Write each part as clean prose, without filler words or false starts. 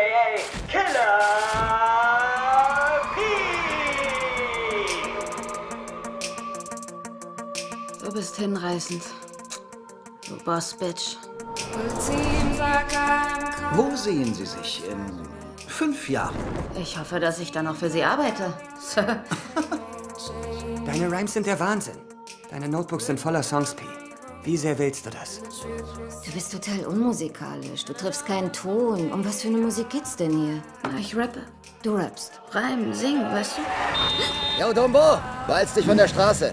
a.k.a. Killer P. Du bist hinreißend. Du Boss-Bitch. Wo sehen Sie sich in 5 Jahren? Ich hoffe, dass ich dann noch für Sie arbeite. Deine Rhymes sind der Wahnsinn. Deine Notebooks sind voller Songs, P. Wie sehr willst du das? Du bist total unmusikalisch. Du triffst keinen Ton. Um was für eine Musik geht's denn hier? Na, ich rappe. Du rappst. Reimen, singen, weißt du? Yo, Dumbo, beeilst dich von der Straße.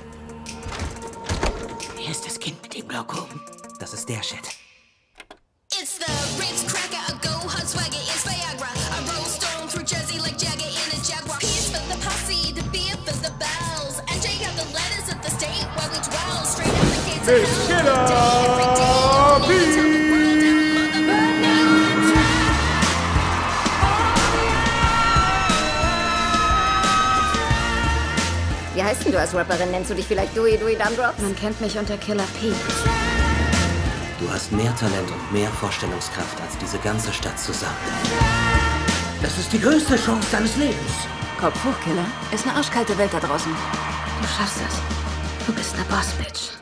Hier ist das Kind mit dem Glaukom. Das ist der Shit. It's the Ritz cracker, a go hot swagger, it's Viagra. I roll stone through Jersey like Jagger in a Jaguar. Peace for the posse, the beer for the bells. And Jay got the letters at the state where we dwell. Straight out the gates of hell. Every day, every day, tell the world I'm mother Wie heißt denn du als Rapperin? Nennst du dich vielleicht Dewey Dumdrops? Man kennt mich unter Killer P. Du hast mehr Talent und mehr Vorstellungskraft als diese ganze Stadt zusammen. Das ist die größte Chance deines Lebens. Kopf hoch, Killer. Ist eine arschkalte Welt da draußen. Du schaffst es. Du bist eine Boss-Bitch.